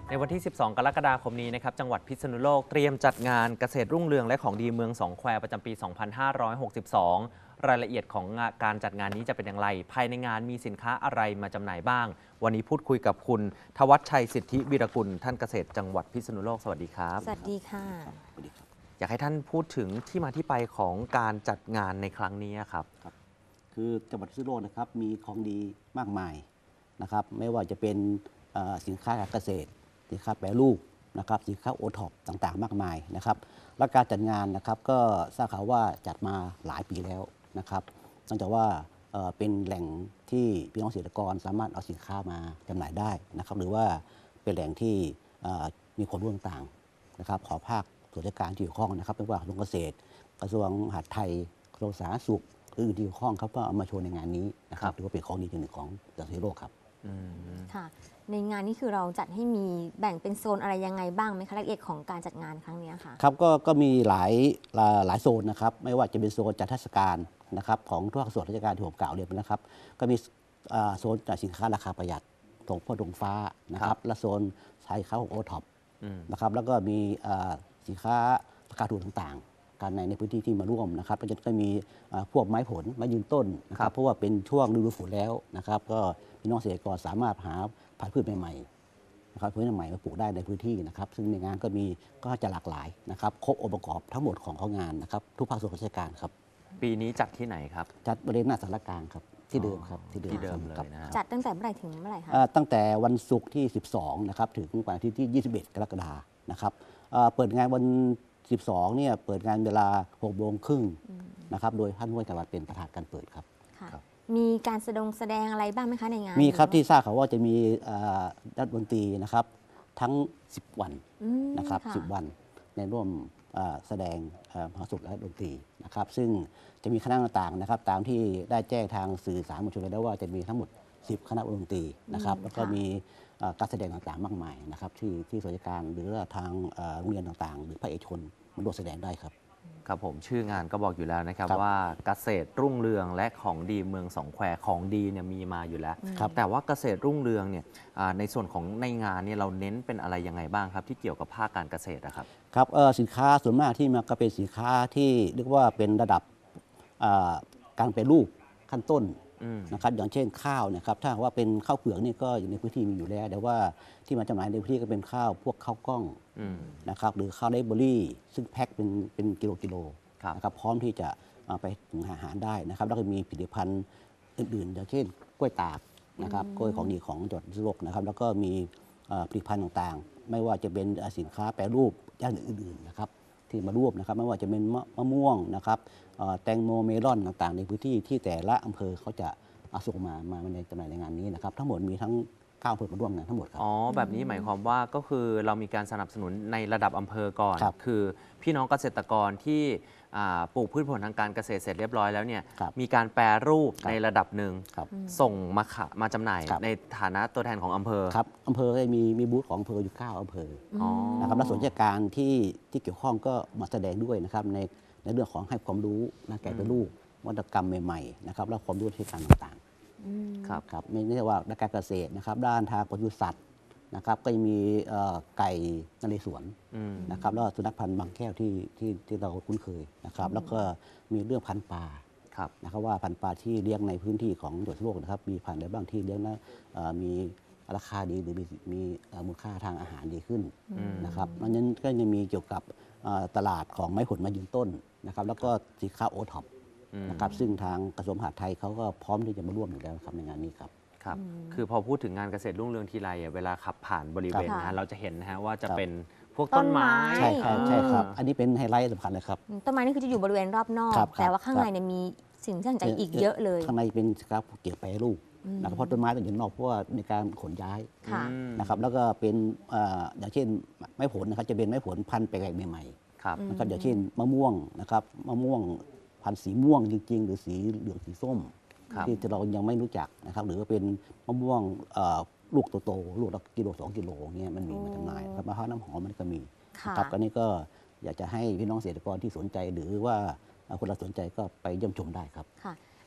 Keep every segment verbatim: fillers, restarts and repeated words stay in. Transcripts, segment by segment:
ในวันที่ สิบสอง กรกฎาคมนี้นะครับจังหวัดพิษณุโลกเตรียมจัดงานเกษตรรุ่งเรืองและของดีเมืองสองแควประจำปี สองพันห้าร้อยหกสิบสอง รายละเอียดของการจัดงานนี้จะเป็นอย่างไร ภายในงานมีสินค้าอะไรมาจำหน่ายบ้าง วันนี้พูดคุยกับคุณทวัชชัยสิทธิวีรกุลท่านเกษตรจังหวัดพิษณุโลกสวัสดีครับสวัสดีค่ะอยากให้ท่านพูดถึงที่มาที่ไปของการจัดงานในครั้งนี้ครับครับคือจังหวัดพิษณุโลกนะครับมีของดีมากมายนะครับไม่ว่าจะเป็นสินค้าการเกษตรสินค้าแปรรูปนะครับสินค้าโอท็อปต่างๆมากมายนะครับและการจัดงานนะครับก็ทราบข่าวว่าจัดมาหลายปีแล้วนะครับเนื่องจากว่าเป็นแหล่งที่พี่น้องเกษตรกรสามารถเอาสินค้ามาจำหน่ายได้นะครับหรือว่าเป็นแหล่งที่มีคนร่วมต่างนะครับขอภาคส่วนราชการที่เกี่ยวข้องนะครับไม่ว่ากระทรวงเกษตรกระทรวงมหาดไทยกระทรวงสาธารณสุขอื่นที่เกี่ยวข้องครับก็เอามาโชว์ในงานนี้นะครับถือว่าเป็นของดีอย่างหนึ่งของจังหวัดพิษณุโลกครับค่ะในงานนี้คือเราจัดให้มีแบ่งเป็นโซนอะไรยังไงบ้างไหมคะรายละเอียดของการจัดงานครั้งนี้ค่ะครับก็ก็มีหลายหลายโซนนะครับไม่ว่าจะเป็นโซนจัดเทศกาลนะครับของทุกส่วนราชการที่ผมกล่าวเรียนไปนะครับก็มีโซนจัดสินค้าราคาประหยัดถงพ่อถงฟ้านะครับและโซนใช้ค้าของโอท็อปนะครับแล้วก็มีสินค้าราคาถูกต่างๆการในในพื้นที่ที่มาร่วมนะครับก็จะมีพวกไม้ผลไม้ยืนต้นนะครับเพราะว่าเป็นช่วงฤดูฝนแล้วนะครับก็พี่น้องเกษตรกรสามารถหาพันธุ์พืชใหม่ๆนะครับพืชใหม่มาปลูกได้ในพื้นที่นะครับซึ่งในงานก็มีก็จะหลากหลายนะครับครบองค์ประกอบทั้งหมดของของงานนะครับทุกภาคส่วนราชการครับปีนี้จัดที่ไหนครับจัดบริเวณหน้าสารกลางครับที่เดิมครับที่เดิมเลยนะจัดตั้งแต่เมื่อไหร่ถึงเมื่อไหร่คะตั้งแต่วันศุกร์ที่สิบสองนะครับถึงวันอาทิตย์ที่ยี่สิบเอ็ดกรกฎาคมนะครับเปิดงานวันสิบสองเนี่ยเปิดงานเวลาหกโมงครึ่งนะครับโดยท่านผู้ว่าจังหวัดเป็นประธานการเปิดครับมีการแสดงแสดงอะไรบ้างไหมคะในงานมีครับที่ทราบเขาว่าจะมีนักดนตรีนะครับทั้งสิบวันนะครับสิบวันในร่วมแสดงมหรสพและดนตรีนะครับซึ่งจะมีคณะต่างๆนะครับตามที่ได้แจ้งทางสื่อสารมวลชนไปแล้วว่าจะมีทั้งหมดสิบคณะดนตรีนะครับแล้วก็มีการแสดงต่างๆมากมายนะครับที่ที่ส่วนราชการหรือทางโรงเรียนต่างๆหรือภาคเอกชนมาร่วมแสดงได้ครับครับผมชื่องานก็บอกอยู่แล้วนะครับว่าเกษตรรุ่งเรืองและของดีเมืองสองแควของดีเนี่ยมีมาอยู่แล้วแต่ว่าเกษตรรุ่งเรืองเนี่ยในส่วนของในงานเนี่ยเราเน้นเป็นอะไรยังไงบ้างครับที่เกี่ยวกับภาคการเกษตรนะครับครับสินค้าส่วนมากที่มาก็เป็นสินค้าที่เรียกว่าเป็นระดับการแปรรูปขั้นต้นนะครับอย่างเช่นข้าวนะครับถ้าว่าเป็นข้าวเปลือกนี่ก็อยู่ในพื้นที่มีอยู่แล้วแต่ว่าที่มาจำหน่ายในพื้นที่ก็เป็นข้าวพวกข้าวกล้องนะครับหรือข้าวไรซ์เบอรี่ซึ่งแพ็คเป็นเป็นกิโลกิโลนะครับพร้อมที่จะไปถึงอาหารได้นะครับแล้วก็มีผลิตภัณฑ์อื่นๆอย่างเช่นกล้วยตากนะครับกล้วยของดีของจังหวัดพิษณุโลกนะครับแล้วก็มีผลิตภัณฑ์ต่างๆไม่ว่าจะเป็นสินค้าแปรรูปอย่างอื่นๆนะครับที่มาร่วมนะครับไม่ว่าจะเป็นมะม่วงนะครับแตงโมเมลอนต่างๆในพื้นที่ที่แต่ละอำเภอเขาจะเอาส่งมามาในจำหน่ายในงานนี้นะครับทั้งหมดมีทั้งเก้าอำเภอมาร่วมงานทั้งหมดครับอ๋อแบบนี้หมายความว่าก็คือเรามีการสนับสนุนในระดับอำเภอก่อน คือพี่น้องเกษตรกรที่ปลูกพืชผลทางการเกษตรเสร็จเรียบร้อยแล้วเนี่ยมีการแปรรูปในระดับหนึ่งส่งมาขายมาจำหน่ายในฐานะตัวแทนของอำเภอครับอำเภอก็มีมีบูธของอำเภออยู่เก้าอำเภอนะครับและส่วนราชการที่ที่เกี่ยวข้องก็มาแสดงด้วยนะครับในในเรื่องของให้ความรู้นะแก่เป็นลูกวัตกรรมใหม่ๆนะครับและความรู้ในการต่างๆครับครับไม่ใช่ว่าด้านการเกษตรนะครับด้านทางปศุสัตว์นะครับก็จะมีไก่นเรศวรนะครับแล้วสุนัขพันธุ์บางแก้วที่ที่ที่เราคุ้นเคยนะครับแล้วก็มีเรื่องพันธุ์ปลานะครับว่าพันธุ์ปลาที่เลี้ยงในพื้นที่ของจังหวัดพิษณุโลกนะครับมีพันธุ์ใดบ้างที่เลี้ยงแล้วมีราคาดีหรือมีมีมูลค่าทางอาหารดีขึ้นนะครับเพราะฉะนั้นก็ยังมีเกี่ยวกับตลาดของไม้ผลไม้ยืนต้นนะครับแล้วก็สินค้าโอท็อปนะครับซึ่งทางกระทรวงมหาดไทยเขาก็พร้อมที่จะมาร่วมอยู่แล้วครับในงานนี้ครับครับคือพอพูดถึงงานเกษตรรุ่งเรืองทีไรเวลาขับผ่านบริเวณนะเราจะเห็นนะฮะว่าจะเป็นพวกต้นไม้ใช่ครับใช่ครับอันนี้เป็นไฮไลท์สำคัญเลยครับต้นไม้นี่คือจะอยู่บริเวณรอบนอกแต่ว่าข้างในเนี่ยมีสิ่งที่น่าสนใจอีกเยอะเลยข้างในเป็นครับเกี่ยวกับแปรรูปนะครับเพราะต้นไม้ต้องอยู่นอกเพราะว่าในการขนย้ายนะครับแล้วก็เป็นอย่างเช่นไม้ผลนะครับจะเป็นไม้ผลพันธุ์แปลกใหม่ๆนะครับอย่างเช่นมะม่วงนะครับมะม่วงพันธุ์สีม่วงจริงๆหรือสีเหลืองสีส้มที่เรายังไม่รู้จักนะครับหรือว่าเป็นมะม่วงลูกโตๆลูกละกิโลสองกิโลเงี้ยมันมีมาจำหน่ายครับมะพร้าวน้ำหอมมันก็มีครับก็นี่ก็อยากจะให้พี่น้องเกษตรกรที่สนใจหรือว่าคนเราสนใจก็ไปเยี่ยมชมได้ครับค่ะ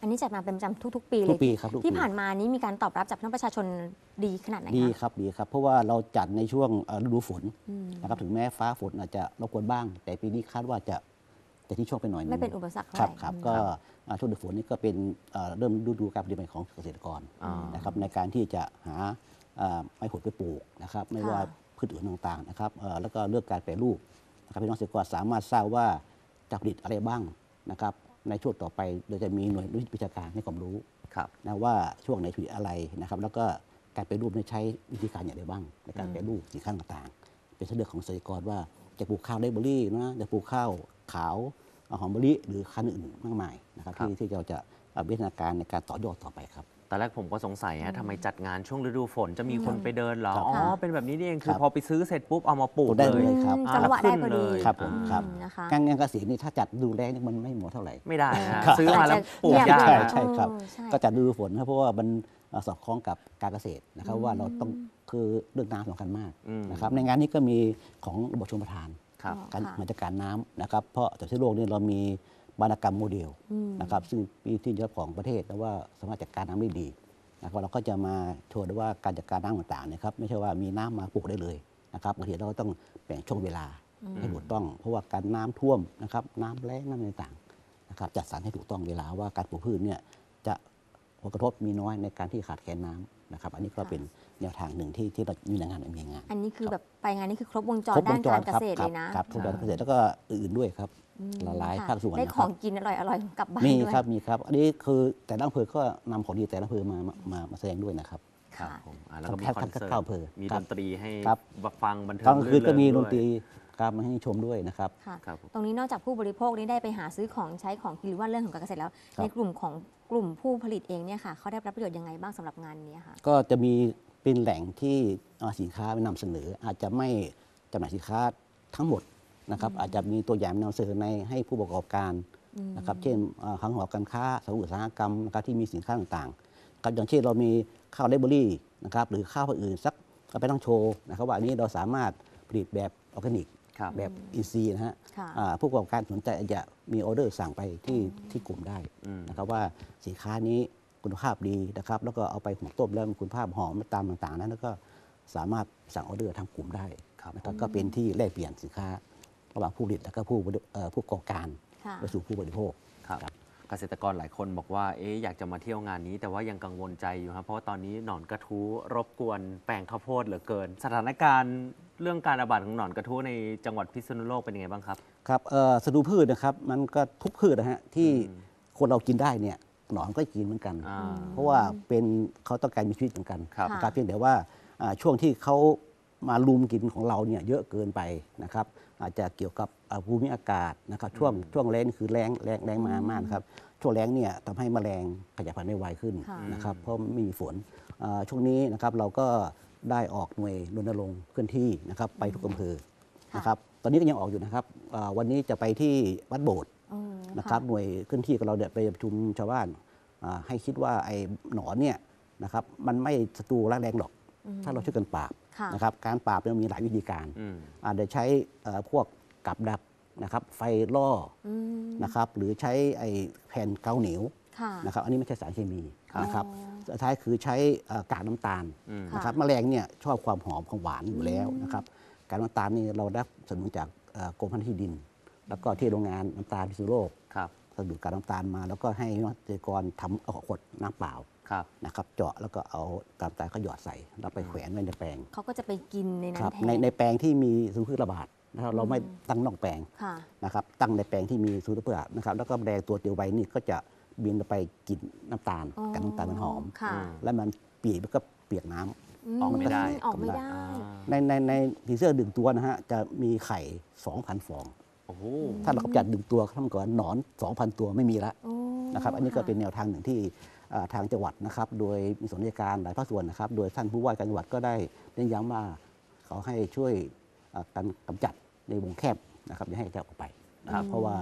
อันนี้จัดมาเป็นประจำทุก ๆ ปีเลทุยกปีครับทุกปีที่ผ่านมานี้มีการตอบรับจากพี่น้องประชาชนดีขนาดไหนดีคะครับดีครับเพราะว่าเราจัดในช่วงเอ่อฤดูฝนอืมนะครับถึงแม้ฟ้าฝนอาจจะรบกวนบ้าง แต่ปีนี้คาดว่าจะจะที่ช่วงไปหน่อยนึงไม่เป็นอุปสรรคเท่าครับไหร่ครับอืมก็อ่าช่วงฤดูฝนนี่ก็เป็นเอ่อเริ่มฤดูการผลิตใหม่ของเกษตรกรอ่านนะครับในการที่จะหาอ่าไม้ผลไปปลูกนะครับไม่ว่าค่ะพืชอื่นต่างๆนะครับเอ่อแล้วก็เรื่องการแปรรูปนะครับพี่น้องเกษตรกรสามารถทราบว่าจะผลิตอะไรบ้างนะครับในช่วงต่อไปโดยจะมีหน่วยวิชาการให้ความรู้ครับนะว่าช่วงไหนผลิตอะไรนะครับแล้วก็การแปรรูปเนี่ยใช้วิธีการอย่างไรบ้างในการอืมแปรรูปสินค้าต่างๆ เป็นเรื่องของเกษตรกรว่าจะปลูกข้าวไดเบอรี่นะจะปลูกข้าวขาวหอมมะลิหรือข้าวอื่นๆมากมายนะครับที่ที่เราจะเอาวิทยาการในการต่อยอดต่อไปครับตอนแรกผมก็สงสัยฮะทำไมจัดงานช่วงฤดูฝนจะมีคนไปเดินเหรอครับอ๋อ เป็นแบบนี้นี่เอง คือครับพอไปซื้อเสร็จปุ๊บ เอามาปลูกปลูกได้เลยเลยครับอืมจังหวะได้พอดีครับผมอ่าครับนะคะการงานเกษตรนี่ถ้าจัดดูแลนี่มันไม่เหมาะเท่าไหร่ไม่ได้นะครับซื้อมาแล้วปลูกอาจจะยากใช่นะใช่ครับเออใช่ก็จัดฤดูฝนครับเพราะว่ามันเอ่อสอดคล้องกับการเกษตรนะครับอืมว่าเราต้องคือเรื่องน้ำสำคัญมากอืมนะครับในงานนี้ก็มีของระบบชลประทานครับอ๋อการค่ะมาจัดการน้ำนะครับ เพราะจากที่โลกนี่เรามีวรรณกรรมโมเดลอืมนะครับซึ่งปีที่ยอดของประเทศแต่ว่าสามารถจัดการน้ำได้ดีนะครับเราก็จะมาโชว์ด้วยว่าการจัดการน้ำต่างๆเนะครับไม่ใช่ว่ามีน้ำมาปลูกได้เลยนะครับบางทีเราก็ต้องแบ่งช่วงเวลาให้ถูกต้อง เพราะว่าการน้ำท่วมนะครับน้ำแล้งน้ำอะไรต่างๆนะครับจัดสรรให้ถูกต้องเวลาว่าการปลูกพืชเนี่ยจะผลกระทบมีน้อยในการที่ขาดแคลนน้ำนะครับอันนี้ก็เป็นแนวทางหนึ่งที่ที่เรามีในงานมีงานอันนี้คือแบบไปงานนี้คือครบวงจรครบวด้าง นจการ รเกครับษตรคเลรับยนะครับครบวงจรเกษตรแล้วก็อื่นๆด้วยครับอืมหลายๆค่ะภาคส่วนได้นะขครัอบ งกินอร่อยอร่อยๆกลับบ้านมีด้วยครับมีครับ อันนี้คือแต่ละอำเภอก็นำของดีแต่ละอำเภอมามามามาแสดงด้วยนะครับครับค่ะผมอ่าแล้วก็มีครับคอนเสิร์ครับตอำเภอมีครัดบนตรีให้ครับฟังบันเทิงกลางคืนก็มีดรื่นๆตรีด้วยครับมาให้ชมด้วยนะครับค่ะครับผมตรงนี้นอกจากผู้บริโภคนี้ได้ไปหาซื้อของใช้ของกินหรือว่าเรื่องของการเกษตรแล้วครับในกลุ่มของกลุ่มผู้ผลิตเองเนี่ยค่ะเขาได้รับประโยชน์ยังไงบ้างสำหรับงานนี้ค่ะก็จะมีเป็นแหล่งที่เอาสินค้าไปนำเสนอ อาจจะไม่จำหน่ายสินค้าทั้งหมดนะครับอาจจะมีตัวอย่างนำเสนอในให้ผู้ประกอบการนะครับเช่นเอ่อคลังหอการค้าสมุทรอุตสาหกรรมนะครับที่มีสินค้าต่างๆครับอย่างเช่นเรามีข้าวไลเบอรี่นะครับหรือข้าวอื่นสักเอาไปต้องโชว์นะครับว่าอันนี้เราสามารถผลิตแบบออร์แกนิกครับแบบอินทรีย์นะฮะค่ะอ่าผู้ประกอบการสนใจอาจจะมีออเดอร์สั่งไปที่ที่กลุ่มได้อืมนะครับว่าสินค้านี้คุณภาพดีนะครับแล้วก็เอาไปหุงต้มแล้วมีคุณภาพหอมตามต่างๆนั้นแล้วก็สามารถสั่งออเดอร์ทางกลุ่มได้ครับนะครับก็เป็นที่แลกเปลี่ยนสินค้า ระหว่างผู้ผลิตและก็ผู้บริเอ่อผู้ประกอบการค่ะไปสู่ผู้บริโภคครับครับเกษตรกรหลายคนบอกว่า เอ๊ะอยากจะมาเที่ยวงานนี้ แต่ว่ายังกังวลใจอยู่ครับ เพราะว่าตอนนี้หนอนกระทู้รบกวนแปลงข้าวโพดเหลือเกิน สถานการณ์เรื่องการระบาดของหนอนกระทู้ในจังหวัดพิษณุโลกเป็นยังไงบ้างครับครับเอ่อศัตรูพืชนะครับมันก็ทุกพืชนะฮะที่อืมคนเรากินได้เนี่ยหนอนก็กินเหมือนกันอ่าเพราะว่าเป็นเขาต้องการมีชีวิตเหมือนกันครับค่ะนะครับเพียงแต่ว่าอ่าช่วงที่เขามาลุมกินของเราเนี่ยเยอะเกินไปนะครับอาจจะเกี่ยวกับอ่าภูมิอากาศนะครับช่วงช่วงแล้งคือแรงแรงแรงมามากนะครับช่วงแล้งเนี่ยทำให้แมลงขยายพันธุ์ได้ไวขึ้นค่ะนะครับเพราะไม่มีฝนอ่าช่วงนี้นะครับเราก็ได้ออกหน่วยรณรงค์เคลื่อนที่นะครับไปทุกอำเภอค่ะนะครับตอนนี้ก็ยังออกอยู่นะครับอ่าวันนี้จะไปที่วัดโบสถ์อืมนะครับหน่วยเคลื่อนที่กับเราเนี่ยไปประชุมชาวบ้านอ่าให้คิดว่าไอ้หนอนเนี่ยนะครับมันไม่ศัตรูร้ายแรงหรอกอืมถ้าเราช่วยกันปราบค่ะนะครับการปราบเนี่ยมีหลายวิธีการอืมอาจจะใช้เอ่อพวกกับดักนะครับไฟล่ออืมนะครับหรือใช้ไอ้แผ่นเกาเหนียวค่ะนะครับอันนี้ไม่ใช่สารเคมีนะครับอ๋อสุดท้ายคือใช้เอ่อกากน้ำตาลอืมนะครับแมลงเนี่ยชอบความหอมของหวานอยู่แล้วนะครับกากน้ำตาลนี่เราได้สนับสนุนจากเอ่อกรมพันธุ์ที่ดิน แล้วก็ที่โรงงานน้ำตาลพิษณุโลกครับสนับสนุนกากน้ำตาลมา แล้วก็ให้เกษตรกรทำเอาขวดน้ำเปล่าครับนะครับเจาะแล้วก็เอากากน้ำตาลก็หยอดใส่แล้วไปแขวนไว้ในแปลงเขาก็จะไปกินในนั้คน รับแทนในในแปลงที่มีสูตรพืชระบาดนะครับเราไม่ตั้งนอกแปลงค่ะนะครับตั้งในแปลงที่มีสูตรพืชระบาดนะครับแล้วก็แมลงตัวเดียวไวนี่ก็จะบินไปกินน้ำตาลอ๋อกับน้ำตาลมันหอมค่ะอืมแล้วมันเปียกมันก็เปียกน้ำออกไม่ได้ออกไม่ได้อ่าในในในผีเสื้อดึงตัวนะฮะจะมีไข่ สองพัน ฟองโอ้โหถ้าเรากำจัดดึงตัวทำก่อนหนอน สองพัน ตัวไม่มีละโอ้นะครับอันนี้ก็ค่ะเป็นแนวทางหนึ่งที่อ่าทางจังหวัดนะครับโดยมีส่วนราชการหลายภาคส่วนนะครับโดยท่านผู้ว่าการจังหวัดก็ได้เน้นย้ำว่าเขาให้ช่วยอ่าการกำจัดในวงแคบนะครับอย่าให้กระจายออกไปนะครับเพราะว่า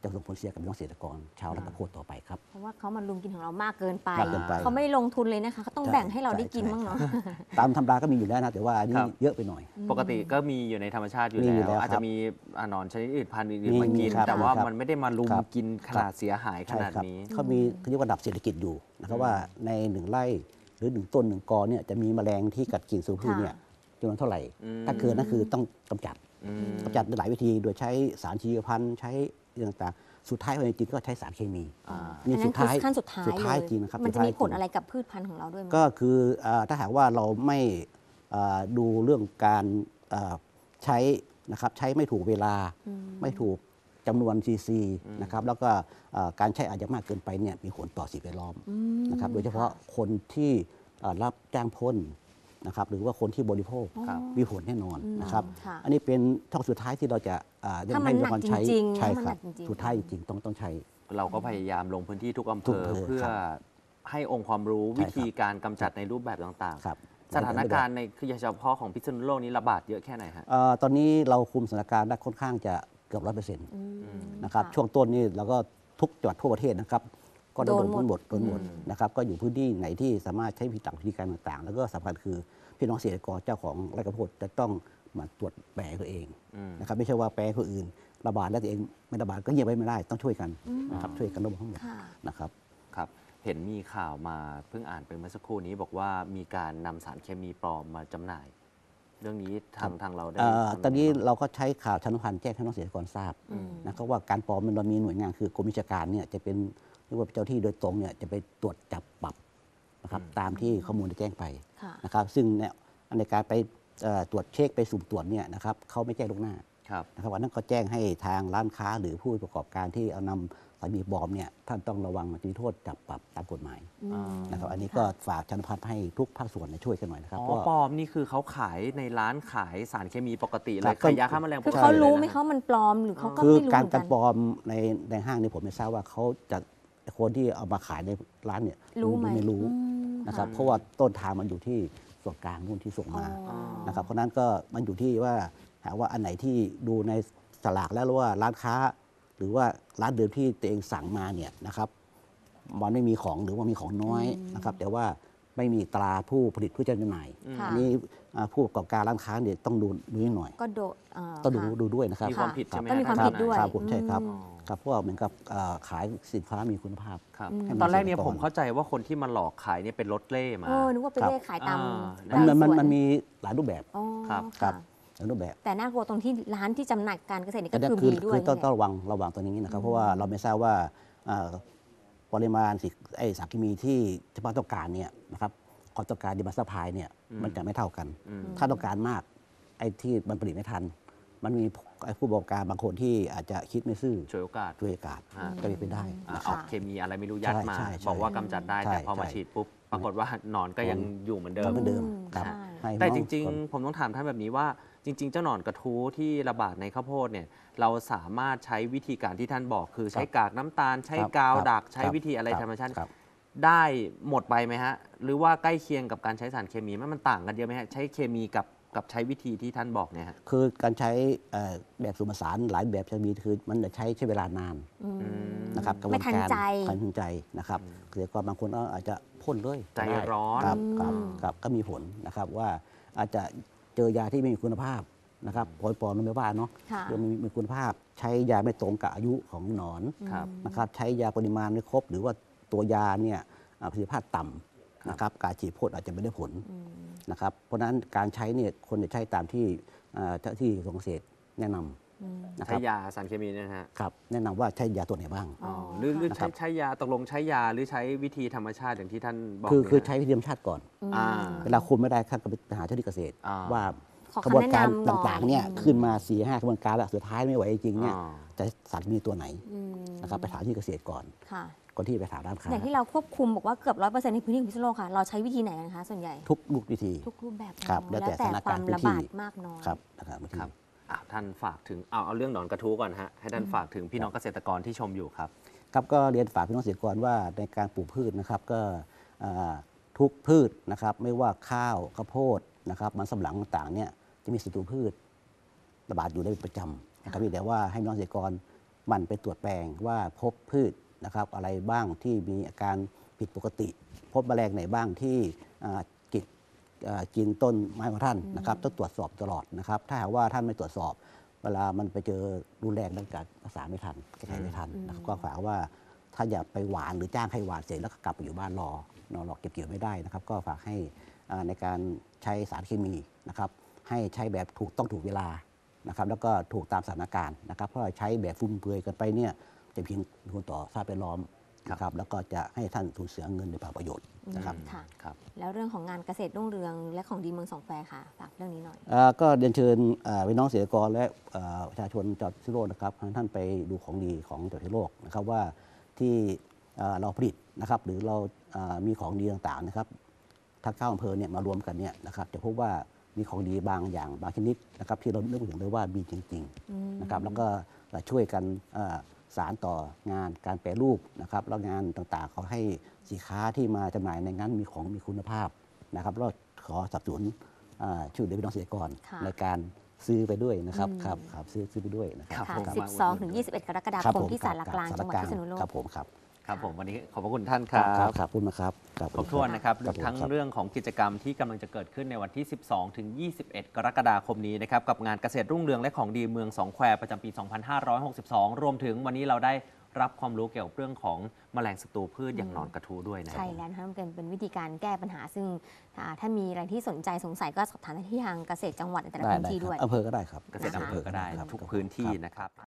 จะส่งผลเสียกับพี่น้องเกษตรกรชาวไร่ข้าวโพดต่อไปครับเพราะว่าเขามาลุมกินของเรามากเกินไปมากเกินไปเขาไม่ได้ลงทุนเลยนะคะเขาต้องแบ่งให้เราได้กินบ้างเนาะตามธรรมดาก็มีอยู่แล้วนะแต่ว่าอันนี้ครับเยอะไปหน่อยปกติก็มีอยู่ในธรรมชาติอยู่มีอยู่แล้วแล้วอาจครัจะบมีอ่าหนอนชนิดอื่นพันธุ์อื่มีนๆมากินมีครับแต่ว่าครับมันไม่ได้มาลุมครับกินขนาดเสียหายขใช่นาดครับนี้เขามีเขาเรียกว่าดับเศรษฐกิจอยู่นะครับว่าในหนึ่งไร่หรือหนึ่งต้นหนึ่งกอเนี่ยจะมีแมลงที่กัดกินสูงพืชเนี่ยจำนวนเท่าไหร่อืมถ้าเกินนั่นคือต้องกำจัดอืมกำจัดในหลายวิธีโดยใช้สารชีวพันธุ์ใช้เรื่องต่างๆสุดท้ายจริงๆก็ใช้สารเคมีอ่านี่อันนั้สุนดคือท้ายขั้นสุดท้ายสุดท้ายเลยจริงนะครับมันจะสุดท้ายมีผลจริงอะไรกับพืชพันธุ์ของเราด้วยไหมก็คือเอ่อถ้าหากว่าเราไม่เอ่อดูเรื่องการเอ่อใช้นะครับใช้ไม่ถูกเวลาอืมไม่ถูกจำนวนซีซีอืมนะครับแล้วก็เอ่อการใช้อาจจะมากเกินไปเนี่ยมีผลต่อสิ่งแวดล้อมอืมนะครับโดยเฉพาะคนที่เอ่อรับจ้างพ่นนะครับหรือว่าคนที่บริโภคครับมีผลแน่นอนอืมนะครับค่ะอันนี้เป็นช่องสุดท้ายที่เราจะเอ่อยังถ้ามันให้หนักคนใช้จริงๆใช่ถ้ามันคหนัรับกจริงๆสุดท้ายจริงๆต้องต้องใช้เราก็พยายามลงพื้นที่ทุกอำเภทุกออำเภอเพื่อครับให้องค์ความรู้ใช่วิธีการกำจัดในรูปแบบต่างครับๆ สถานการณ์ในคือเฉพาะของพิษณุโลกนี้ระบาดเยอะแค่ไหนฮะเอ่อตอนนี้เราคุมสถานการณ์ได้ค่อนข้างจะเกือบร้อยเปอร์เซ็นต์อืมนะครับะช่วงต้นนี่เราก็ทุกจังหวัดทั่วประเทศนะครับก็โดนโดนหมดหมดโดนหมดอืมนะครับก็อยู่พื้นที่ไหนที่สามารถใช้วิธีต่างวิธีการต่างๆ แล้วก็สำคัญคือพี่น้องเกษตรกรเจ้าของไร่ข้าวโพดจะต้องมาตรวจแปลงตัวเองอืมนะครับไม่ใช่ว่าแปลงคนอื่นระบาดแล้วตัวเองไม่ระบาดก็เงียบไว้ไม่ได้ต้องช่วยกันนะครับช่วยกันระบบทั้งหมดค่ะนะครับครับ เห็นมีข่าวมาเพิ่งอ่านไปเมื่อสักครู่นี้บอกว่ามีการนำสารเคมีปลอมมาจำหน่าย เรื่องนี้ทางทางเราได้เอ่อทำตอนนี้ยังไงบ้างเราก็ใช้ข่าวชันพันธ์แจ้งให้น้องเกษตรกรทราบอืมนะครับว่าการปลอมมันเรามีหน่วยงานคือกรมวิชาการเนี่ยจะเป็นเรียกว่าเจ้าที่โดยตรงเนี่ยจะไปตรวจจับปรับนะครับอืมตามที่ข้อมูลได้แจ้งไปค่ะนะครับซึ่งเนี่ยในการไปเอ่อตรวจเช็คไปสุ่มตรวจเนี่ยนะครับเขาไม่แจ้งล่วงหน้าครับนะครับวันนั้นก็แจ้งให้ทางร้านค้าหรือผู้ประกอบการที่เอานำสารมีปลอมเนี่ยท่านต้องระวังจะมีโทษจับปรับตามกฎหมายอืมนะครับอันนี้ก็ฝากชันพันธ์ให้ทุกภาคส่วนเนี่ยช่วยกันหน่อยนะครับอ๋อเพราะปลอมนี่คือเขาขายในร้านขายสารเคมีปกติเลครัยบขายยาฆ่าแมลงปคือกติเขารู้ลยนะไหมเขามันปลอมหรือเขาก็คือไม่รู้การเหมือนกากัรนปลอมในในห้างเนี่ยผมไม่ทราบว่าเขาจะคนที่เอามาขายในร้านเนี่ยรู้ไหมไม่รู้อืมนะครับค่ะเพราะว่าต้นทางมันอยู่ที่ส่วนกลางนู่นที่ส่งมาอ๋อนะครับเพราะฉะนั้นก็มันอยู่ที่ว่าหาว่าอันไหนที่ดูในสลากแล้วว่าร้านค้า หรือว่าร้านเดิมที่ตัวเองสั่งมาเนี่ยนะครับมันไม่มีของหรือว่ามีของน้อยอืมนะครับแต่ว่าไม่มีตราผู้ผลิตผู้จำหน่ายค่ะอันนี้อ่าผู้ประกอบการร้านค้าเนี่ยต้องดูดูนิดหน่อยก็โดนเอ่อต้องดูค่ะดูด้วยนะครับมีความผิดใช่ไหมต้องมีความฮะผิดด้วยครับผมใช่ครับอืมครับเพราะว่าเหมือนกับเอ่อขายสินค้ามีคุณภาพครับอืมตอนแรกเนี่ยให้มันผมเข้าใจว่าคนที่มาหลอกขายเนี่ยเป็นรถเล่มาเออนึกว่าไปครับเลขขายตามอ่ามันมันมันตาสวมันมีหลายรูปแบบอ๋อครับครัค่ะบ หลายรูปแบบแต่น่ากลัวตรงที่ร้านที่จำหน่ายการเกษตรนี่แต่ก็เนี่ยคือคือมีด้วคืยอต้องนี่ต้องแหละระวังระวังตัวนี้นะครับ เพราะว่าเราไม่ทราบว่าเอ่อปริมาณสิไอสารเคมีที่เฉพาะต้องการเนี่ยนะครับความต้องการดีมาสพายเนี่ยอืมมันจะไม่เท่ากันอืมถ้าต้องการมากไอ้ที่มันผลิตไม่ทัน มันมีไอ้ผู้ประกอบการบางคนที่อาจจะคิดไม่ซื่อฉวยโอกาสช่วยอากาศอ่าก็เป็นไปได้อ่านะคเอารับเคมีอะไรไม่รู้ยัดมาใช่ใช่ใช่บอกว่ากำจัดได้ใช่แต่พอมาใช่ฉีดปุ๊บ ปรากฏว่าหนอนก็ยังอยู่เหมือนเดิมเหมือนเดิมอืมครับใช่ให้แต่น้อจริงก่อนๆ ผมต้องถามท่านแบบนี้ว่า จริง ๆ เจ้าหนอนกระทู้ที่ระบาดในข้าวโพดเนี่ยเราสามารถใช้วิธีการที่ท่านบอกคือใช้กากน้ำตาล ใช้ครับกาวครับดัก ใช้ครับวิธีอะไรครับธรรมชาติครับได้หมดไปไหมฮะ หรือว่าใกล้เคียงกับการใช้สารเคมีไหมมันต่างกันเยอะไหมฮะใช้เคมีกับกับใช้วิธีที่ท่านบอกเนี่ยฮะคือการใช้เอ่อแบบสูตรผสานหลายแบบจะมีคือมันจะใช้ใช้เวลานานอืมมนะครับกระบวไม่นทันการใจทันใจนะครับเกษตรกรบางคนก็อาจจะพ่นเลยใจก็ได้ร้อนครับครับอืมครับก็มีผลนะครับว่าอาจจะเจอยาที่ไม่มีคุณภาพนะครับปล่อยปลอมลงไปว่าเนาะค่ะยังมีมีคุณภาพใช้ยาไม่ตรงกับอายุของหนอนครับนะครับใช้ยาปริมาณไม่ครบ หรือว่าตัวยาเนี่ยอ่าประสิทธิภาพต่ำนะครับการฉีดพ่นอาจจะไม่ได้ผลอืมนะครับเพราะฉะนั้นการใช้เนี่ยคนจะใช้ตามที่อ่าเจ้าที่กระทรวงเกษตรแนะนำอืมนะคใช้รับยาสารเคมีเนยนะฮะครับแนะนำว่าใช้ยาตัวไหนบ้างอ๋อหรือหรือนะคใช้รับใช้ยาตกลงใช้ยาหรือใช้วิธีธรรมชาติอย่างที่ท่านบอกคือเนี่ยคือใช้วิธีธรรมชาติก่อนอ่าเวลาคุมไม่ได้ท่านก็ไปหาเจ้าที่เกษตรอ่าว่าขอกระบวนการคำแนะนำหน่อยต่างๆเนี่ยอืมขึ้นมาสี่ห้ากระบวนการแล้วสุดท้ายไม่ไหวจริงๆเนี่ยอ่าจะสารมีตัวไหนอืมนะครับไปถามที่เกษตรก่อนค่ะก่อนที่ไปถามร้านค้าอย่างที่เราควบคุมบอกว่าเกือบร้อยเปอร์เซ็นต์ในพื้นที่ของพิษณุโลกค่ะ เราใช้วิธีไหนกันคะส่วนใหญ่ทุกลูกวิธีทุกรูปแบบครับเนอะแล้วแต่แล้วแต่สถานควาการมณ์พื้นระที่บาดมากน้อยครับนะครับบางทีครับอ่ะท่านฝากถึงเอาเอาเรื่องหนอนกระทู้ก่อนฮะให้ท่านฝากถึงพี่น้องเกษตรกรที่ชมอยู่ครับครับก็เรียนฝากพี่น้องเกษตรกรว่าในการปลูกพืชนะครับก็อ่าทุกพืชนะครับไม่ว่าข้าวข้าวโพดนะครับมันสำปะหลังต่างๆเนี่ยจะมีศัตรูพืชระบาดอยู่ได้เป็นประจำนะครับแต่ว่าให้พี่น้องเกษตรกรหมั่นไปตรวจแปลงว่าพบพืชนะครับอะไรบ้างที่มีอาการผิดปกติ พบแมลงไหนบ้างที่อ่ากินอ่ากินต้นไม้ของท่านนะครับต้องตรวจสอบตลอดนะครับถ้าหากว่าท่านไม่ตรวจสอบ เวลามันไปเจอรุนแรงดังการรักษาไม่ทันแก้ไขไม่ทันนะครับก็ฝากว่าถ้าอย่าไปหวานหรือจ้างให้หวานเสร็จแล้วก็กลับไปอยู่บ้านรอนอนรอเก็บเกี่ยวไม่ได้นะครับ ก็ฝากให้อ่าในการใช้สารเคมีนะครับ ให้ใช้แบบถูกต้องถูกเวลานะครับ แล้วก็ถูกตามสถานการณ์นะครับ เพราะว่าใช้แบบฟุ่มเฟือยกันไปเนี่ยจะเพียงผลต่อสภาพแวดล้อมนะครับ แล้วก็จะให้ท่านสูญเสียเงินในเปล่าประโยชน์นะครับค่ะครับแล้วเรื่องของงานเกษตรรุ่งเรืองและของดีเมืองสองแควค่ะฝากเรื่องนี้หน่อยอ่าก็เรียนเชิญอ่าพี่น้องเกษตรกรและอ่าประชาชนจังหวัดพิษณุโลกนะครับให้ท่านไปดูของดีของจังหวัดพิษณุโลกนะครับว่าที่อ่าเราผลิตนะครับหรือเราอ่ามีของดีต่างๆนะครับทั้งเก้าอำเภอเนี่ยมารวมกันเนี่ยนะครับจะพบว่ามีของดีบางอย่างบางชนิดนะครับที่เราเลือกถึงเลยว่ามีจริงๆนะครับแล้วก็ช่วยกันอ่าสารต่องานการแปรรูปนะครับแล้วงานต่างๆเขาให้สินค้าที่มาจำหน่ายในนั้นมีของมีคุณภาพนะครับแล้วขอสนับสนุน อ่าช่วยเหลือพี่น้องเกษตรกรค่ะในการซื้อไปด้วยนะครับอืมครับครับซื้อซื้อไปด้วยนะครัครับค่ะผมสิบสองถึงยี่สิบเอ็ดกรกฎาครับคมผมที่ศาลากลางครับจังหวัดพิษณุโลกครับผมครับครับผมวันนี้ขอบพระคุณท่านคครัรับบ ครับขอบคุณนะครับครบถ้วนนะครับครับผมทั้งครับเรื่องของกิจกรรมที่กำลังจะเกิดขึ้นในวันที่ สิบสองถึงยี่สิบเอ็ด กรกฎาคมนี้นะครับกับงานเกษตรรุ่งเรืองและของดีเมืองสองแควประจำปี สองพันห้าร้อยหกสิบสอง รวมถึงวันนี้เราได้รับความรู้เกี่ยวกับเรื่องของแมลงศัตรูพืชอย่างหนอนกระทู้ด้วยนะครัใช่บแล้วนะคะมันเป็นเป็นวิธีการแก้ปัญหาซึ่งอ่าถ้ามีอะไรที่สนใจสงสัยก็สอบถามได้ที่ทางเกษตรจังหวัดในแต่ละได้พื้นได้ที่ครับด้วยอำเภอก็ได้ครับเกษตรอำเภอก็ได้ครับทุกพื้นที่นะครับ